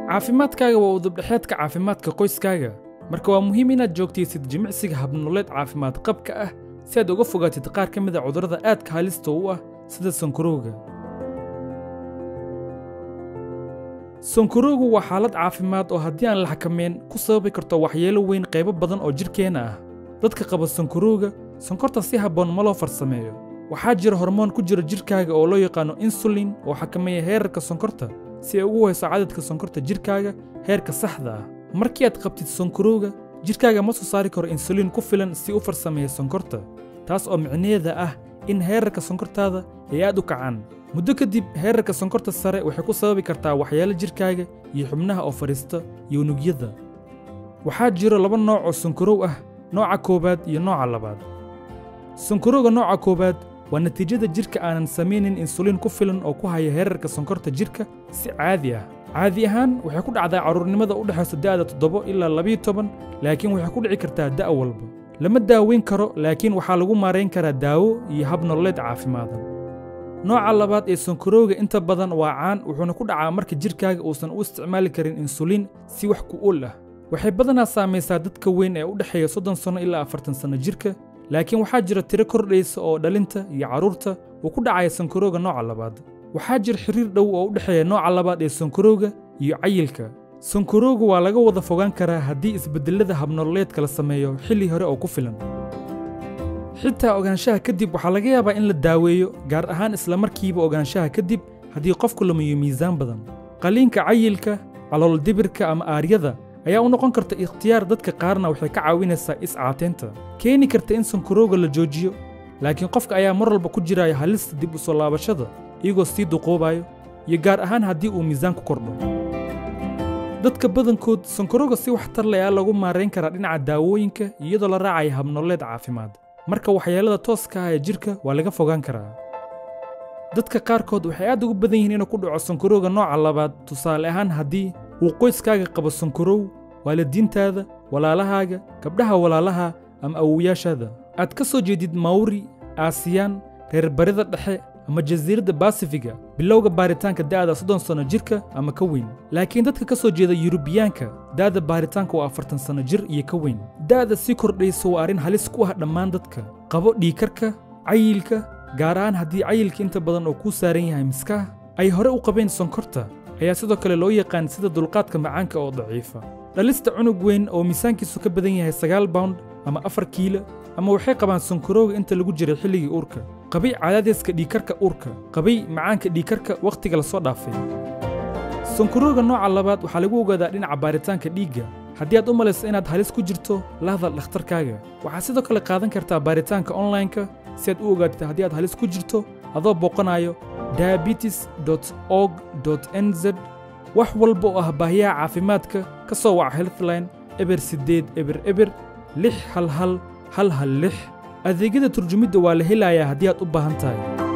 caafimaadkaaga waa udubdhexaadka caafimaadka qoyskaaga marka waa muhiim inaad joogtaysid jimicsiga habnololeed caafimaad qabka ah si aad uga fogaatid qaar ka mid ah cudurrada aadka halista u ah sida sonkorowga. sonkorowgu waa xaalad caafimaad oo haddii aan la xakameyn ku sababi karto waxyeelo weyn qaybo badan oo jirkeena ah. dadka qaba sonkorowga sonkorta si habboon ma loo farsameeyo. waxaa jira hormoon ku jira jirkaaga oo loo yaqaano insulin oo xakameeya heerarka sonkorta si ay ugu hayso cadadka sonkorta jirkaaga heerka saxda ah. markii aad qabtid sonkorowga jirkaaga ma soo saari karo insulin ku filan si u farsameeyo sonkorta, taas oo micnaheeda ah in heerarka sonkortaada ay aad u kacaan. muddo kadib heerarka sonkorta sare waxay ku sababi kartaa waxyeelo jirkaaga iyo xubnaha oo fadhiista iyo unugyada. waxaa jira 2 nooc oo sonkorow ah, nooca koowaad iyo nooca labaad. sonkorowga nooca koowaad waa natiijada jirka aanan samaynin insulin ku filan oo ku haya heerarka sonkorta jirka si caadi ah. caadi ahaan waxay ku dhacdaa carruurnimada u dhaxaysa da'da 7 ilaa 12, laakiin waxay ku dhici kartaa da' walba. lama daaweyn karo, laakiin waxaa lagu maarayn karaa daawo iyo hab nololeed caafimaad. nooca labaad ee sonkorowga inta badan waa caan wuxuuna ku dhacaa marka jirkaaga uusan u isticmaali karin insulin si wax ku ool ah. waxay badanaa saamaysaa dadka weyn ee u dhexeeya 30 sano ilaa 40 sano jirka, laakiin waxaa jira tiro kordhaysa oo dhalinta iyo carruurta uu ku dhacaya sonkorowga nooca labaad. waxaa jira xiriir dhow oo u dhexeeya nooca labaad ee sonkorowga iyo cayilka. sonkorowga waa laga wada fogaan karaa haddii isbeddellada habnololeedka la sameeyo xilli hore oo ku filan. xitaa ogaanshaha kadib waxaa laga yaabaa in la daaweeyo, gaar ahaan isla markiiba ogaanshaha kadib haddii qofku lumiyo miisaan badan. qaliinka cayilka, calool dibirka ama aaryada ayaa u noqon karta ikhtiyaar. dadka qaarna waxay ka caawinaysaa iscaateynta, keeni karta in sonkorowga la joojiyo, laakiin qofka ayaa mar walba ku jiraya halista dib u soo laabashada iyagoo sii duqoobayo, iyo gaar ahaan haddii uu miisaanku kordho. dadka badankood sonkorowga si waxtar leh ayaa lagu maarayn karaa dhinaca daawooyinka iyadoo la raacaya habnololeed caafimaad. marka waxyeelada tooska ah ee jirka waa laga fogaan karaa. dadka qaarkood waxay aad ugu badan yihiin inuu ku dhaco sonkorowga nooca labaad. tusaale ahaan haddii uu qoyskaaga qabo sonkorow, waalidiintaada, walaalahaaga, gabdhaha walaalaha ama awowayaashaada, aad ka soo jeedid Maori, Aasiyaan, reer barida dhexe ama jasiiradda Basifiga, bilowga baaritaanka da'da 30 sano jirka ama ka weyn. laakiin dadka ka soo jeeda Yurubiyaanka, da'da baaritaanka waa 40 sano jir iyo ka weyn. da'da sii kordhaysa waa arrin halis ku ah dhammaan dadka qabo dhiigkarka, cayilka, gaar ahaan haddii cayilka inta badan oo ku saaran yahay miskaha ay hore u qabeen sonkorta, ayaa sidoo kale loo yaqaan sida dulqaadka macaanka oo daciifa. dhalista cunug weyn oo miisaankiisu ka badan yahay 9 pound ama 4 kiilo ama waxay qabaan sonkorowga inta lagu jiray xilligii uurka, qabay cadaadiska dhiigkarka uurka, qabay macaanka dhiigkarka wakhtiga la soo dhaafay. sonkorowga nooca labaad waxaa lagu ogaadaa dhinaca baaritaanka dhiigga. haddii aad u malayso inaad halis ku jirto, la hadal dhakhtarkaaga. waxaad sidoo kale qaadan kartaa baaritaanka online-ka si aad u ogaatid haddii aad halis ku jirto adoo booqanayo diabetes.org.nz. wax walba oo ah baahiyaha caafimaadka ka soo waca Healthline eber 8 eber eber 611 116. adeegyada turjumidda waa la helayaa haddii aad u baahan tahay.